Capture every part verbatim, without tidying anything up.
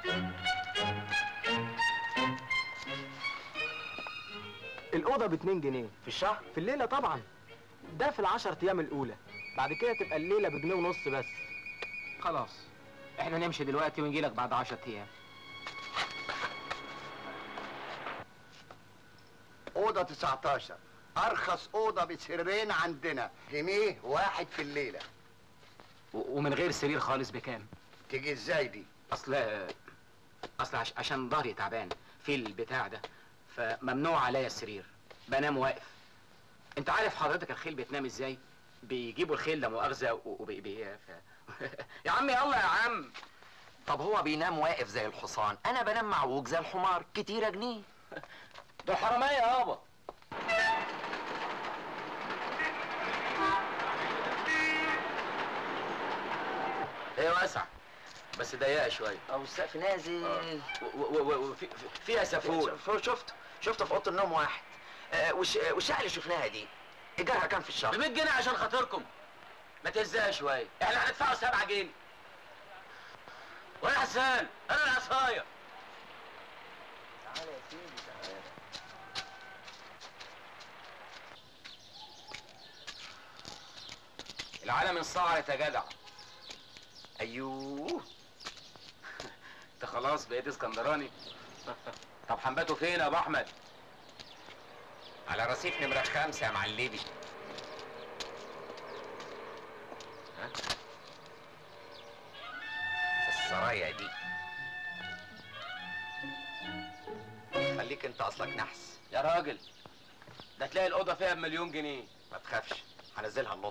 الأوضة باتنين جنيه في الشهر؟ في الليلة طبعا. ده في العشر أيام الأولى، بعد كده تبقى الليلة بجنيه ونص بس. خلاص احنا نمشي دلوقتي ونجي لك بعد عشر أيام. أوضة تسعتاشر، أرخص أوضة بسريرين عندنا، جنيه واحد في الليلة. ومن غير سرير خالص بكام؟ تيجي ازاي دي؟ اصل اصل عش... عشان ظهري تعبان في البتاع ده، فممنوع عليا السرير، بنام واقف. انت عارف حضرتك الخيل بتنام ازاي؟ بيجيبوا الخيل لا مؤاخذه وبي بي... ف... يا عم يلا يا عم. طب هو بينام واقف زي الحصان، انا بنام معوج زي الحمار، كتير جنيه. ده حرامية يابا. هي واسعة بس ضيقة شوية. او السقف نازل. وفي فيها سافور. شفت شفت في اوضه النوم واحد. آه والشقه اللي شفناها دي ايجارها كام في الشهر؟ ب مية جنيه عشان خاطركم. ما تهزها شوية، احنا هندفعوا سبعة جنيه. وانا حسان، انا العصاية. تعالى يا سيدي تعالى. العالم انصعرت يا جدع. ايوه. انت خلاص بقيت اسكندراني. طب حنباتوا فين يا ابو احمد؟ على رصيف نمرة خمسة يا معلمي. ها؟ السرايا دي. خليك انت اصلك نحس. يا راجل ده تلاقي الاوضه فيها بمليون جنيه. ما تخافش هنزلها النص.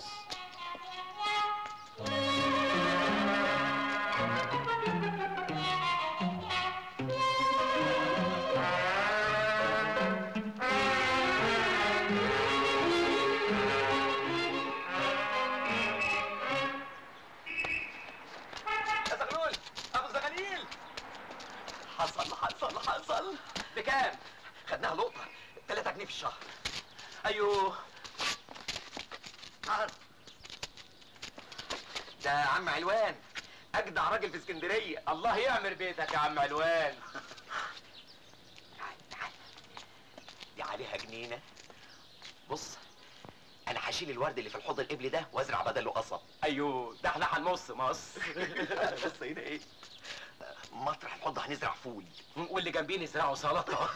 حصل حصل حصل. بكام؟ خدناها لقطة، تلاتة جنيه في الشهر. ايوه. ده عم علوان اجدع راجل في اسكندرية. الله يعمر بيتك يا عم علوان. تعال تعال، دي عليها جنينة. بص انا هشيل الورد اللي في الحوض القبلي ده وازرع بدله قصب. ايوه ده احنا هنمص مص. بص هنا ايه، مطرح الحوض هنزرع فول، واللي جنبيه نزرعه سلطه.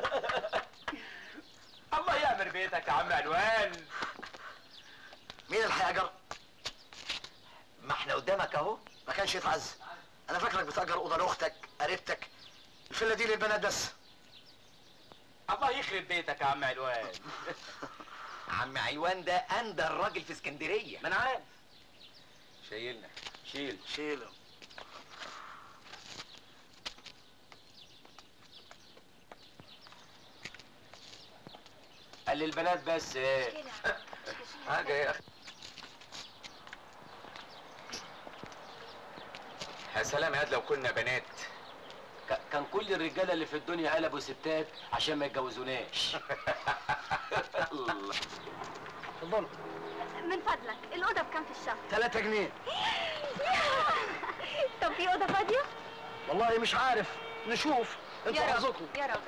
الله يعمر بيتك يا عم علوان. مين الحاجر؟ ما احنا قدامك اهو. ما كانش يتعز. أنا فاكرك بتأجر أوضة لأختك قريبتك. الفيلا دي للبنات بس. الله يخرب بيتك يا عم علوان. عم علوان ده أندر راجل في اسكندرية. ما أنا عارف. شايلنا شيل شيله. قال للبنات بس ايه؟ حاجة يا أخي. يا سلام يا لو كنا بنات. كان كل الرجاله اللي في الدنيا قلبوا ستات عشان ما يتجوزوناش. الله. اتفضلوا. من فضلك الأوضة بكام في الشهر؟ تلاتة جنيه. طب في أوضة فاضية؟ والله مش عارف، نشوف. انتوا حظكم. يا رب.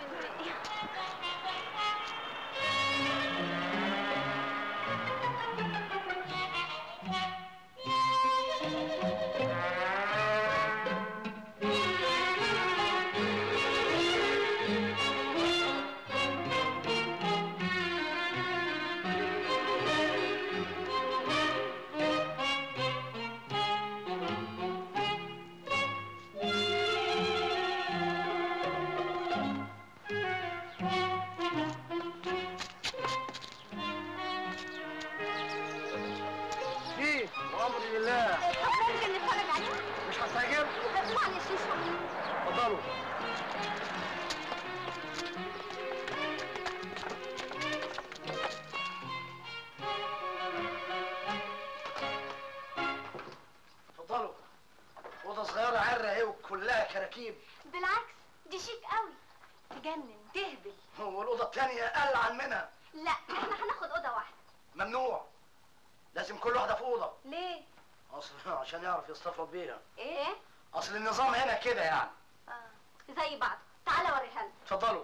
لله. ممكن نتفرج عليها؟ مش هتعجب؟ معلش اشرب. اتفضلوا. اتفضلوا. اوضه صغيره عره اهي وكلها كراكيب. بالعكس دي شيك قوي، تجنن تهبل. هو الاوضه الثانيه اقل منها. لا احنا هناخد اوضه واحده. ممنوع، لازم كل واحده في اوضه. ليه؟ اصل عشان يعرف يستفرد بيها. ايه؟ اصل النظام هنا كده يعني. اه زي بعض. تعالى اوريها لك. اتفضلوا.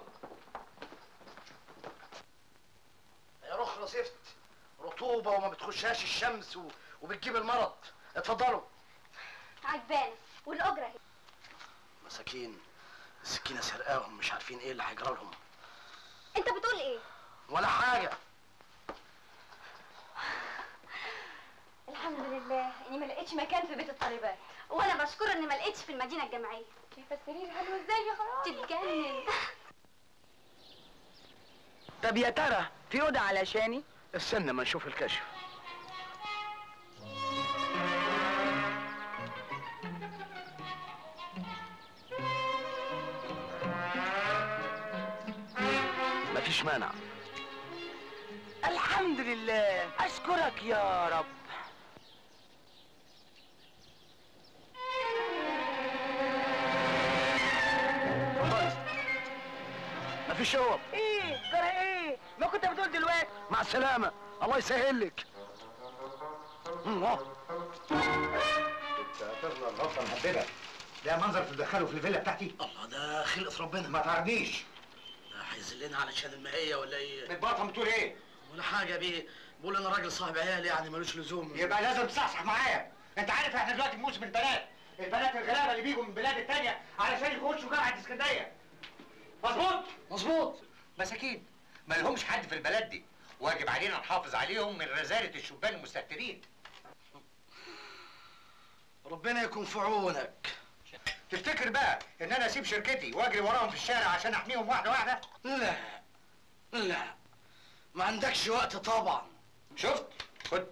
يا رخرة زفت، رطوبة وما بتخشهاش الشمس و... وبتجيب المرض. اتفضلوا. عجباني والاجره اهي. مساكين، السكينة سرقاهم، مش عارفين ايه اللي هيجرى لهم. انت بتقول ايه؟ ولا حاجة. الحمد لله اني ما لقيتش مكان في بيت الطالبات، وانا بشكر اني ما لقيتش في المدينه الجامعيه. شايفه السرير حلو ازاي يا خرابي؟ تتجنن. طب يا ترى في اوضه علشاني؟ استنى ما نشوف الكشف. مفيش مانع. الحمد لله، اشكرك يا رب. مفيش اوض. ايه جرى ايه؟ ما كنت بتقول دلوقتي. مع السلامة، الله يسهل لك. تفضل الغلطه مهببه. ده منظر تدخله في الفيلا بتاعتي؟ الله، ده خلقة ربنا. ما تعرضنيش. ده هيذلنا علشان المهية ولا ايه؟ بتبطل بتقول ايه؟ ولا حاجة بيه، بقول انا راجل صاحب عيال يعني ملوش لزوم. يبقى لازم تصحصح معايا. انت عارف احنا دلوقتي في موسم البنات، البنات الغلابه اللي بيجوا من البلاد التانيه علشان يخشوا جامعه اسكندريه. مظبوط؟ مظبوط. مساكين ما لهمش حد في البلد دي، واجب علينا نحافظ عليهم من رذاله الشبان المستهترين. ربنا يكون في عونك. تفتكر بقى ان انا اسيب شركتي واجري وراهم في الشارع عشان احميهم واحده واحده؟ لا لا، ما عندكش وقت طبعا. شفت؟ خد.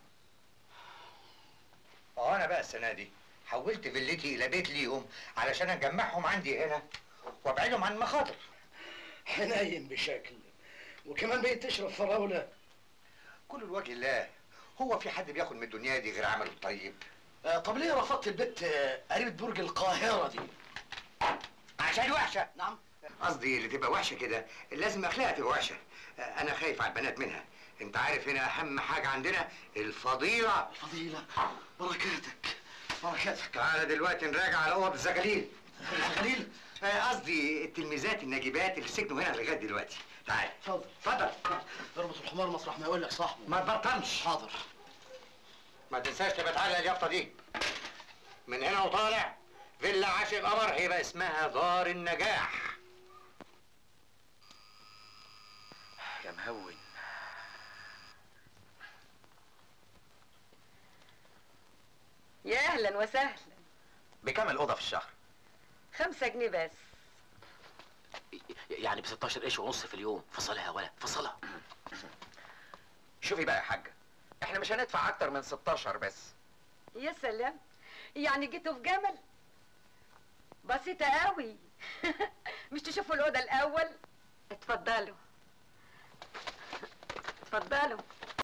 اه انا بقى السنه دي حولت فيلتي الى بيت ليهم علشان اجمعهم عندي هنا وابعدهم عن المخاطر. حنين بشكل، وكمان بقيت تشرب فراوله. كل الوجه الله، هو في حد بياخد من الدنيا دي غير عمله الطيب؟ آه طب ليه رفضت البت آه، قريبة برج القاهرة دي؟ عشان وحشه. نعم. قصدي اللي تبقى وحشه كده لازم اخلاقها تبقى وحشه. انا خايف على البنات منها. انت عارف هنا اهم حاجه عندنا الفضيله. الفضيلة، بركاتك بركاتك. تعالى دلوقتي نراجع على اوض الزغاليل. الزغاليل؟ آه، قصدي التلميذات الناجبات اللي سكنوا هنا لغايه دلوقتي. تعال. اتفضل. اتفضل. اربط الحمار مطرح ما يقول لك صاحبه. ما تبطلش. حاضر. ما تنساش تبقى تعلق اليافطه دي. من هنا وطالع فيلا عاشق القمر هيبقى اسمها دار النجاح. يا مهون. يا اهلا وسهلا. بكام الاوضه في الشهر؟ خمسة جنيه بس. يعني ب ستاشر قرش ونص في اليوم. فصلها يا ولا فصلها. شوفي بقى يا حاجه، احنا مش هندفع اكتر من ستاشر بس. يا سلام، يعني جيتوا في جمل؟ بسيطة قوي. مش تشوفوا الأوضة الأول؟ اتفضلوا اتفضلوا.